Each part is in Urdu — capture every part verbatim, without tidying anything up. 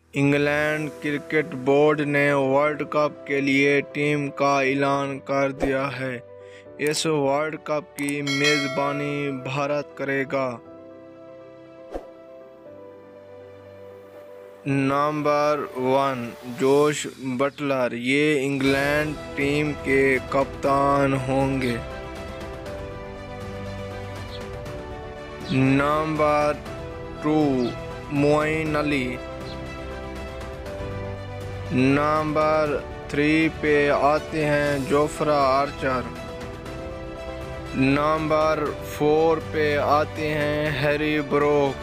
انگلینڈ کرکٹ بورڈ نے ورلڈ کپ کے لیے ٹیم کا اعلان کر دیا ہے۔ اس ورلڈ کپ کی میزبانی بھارت کرے گا۔ نمبر ون، جوش بٹلر، یہ انگلینڈ ٹیم کے کپتان ہوں گے۔ Number two, Moeen Ali. Number three پہ آتے ہیں جوفرا آرچر۔ نمبر فور پہ آتے ہیں ہیری بروک۔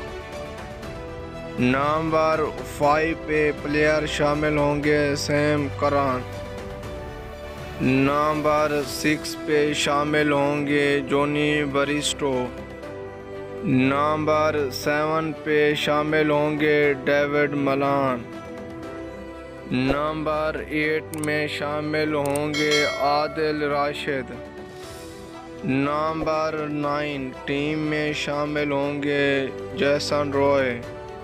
نمبر فائیو پہ پلیئر شامل ہوں گے سیم کران۔ نمبر سکس پہ شامل ہوں گے جونی بیئرسٹو۔ نمبر سیون پہ شامل ہوں گے ڈیوڈ ملان۔ نمبر ایٹ میں شامل ہوں گے Adil Rashid. Number nine team میں شامل ہوں گے جیسن روئے۔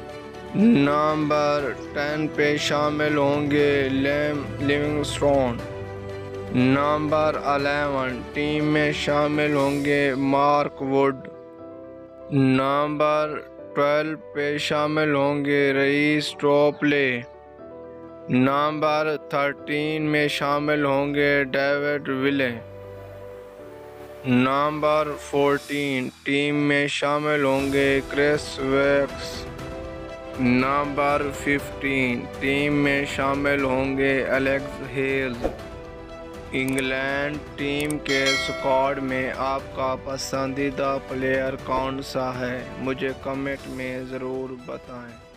نمبر ٹین پہ شامل ہوں گے Liam Livingstone. Number eleven team میں شامل ہوں گے مارک ووڈ۔ نمبر ٹویلو پہ شامل ہوں گے ریس ٹوپلے۔ نمبر تھرٹین میں شامل ہوں گے ڈیوڈ ویلے۔ نمبر فورٹین ٹیم میں شامل ہوں گے Chris Woakes. Number fifteen team میں شامل ہوں گے ایلیکس ہیلز۔ انگلینڈ ٹیم کے اسکواڈ میں آپ کا پسندیدہ پلیئر کون سا ہے؟ مجھے کمنٹ میں ضرور بتائیں۔